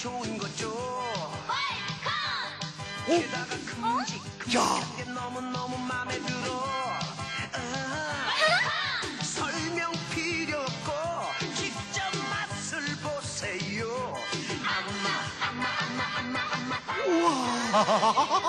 좋은 거죠. 오? 게다가 큼직큼직한 게 너무너무 마음에 들어. 설명 필요 없고 직접 맛을 보세요. 우와.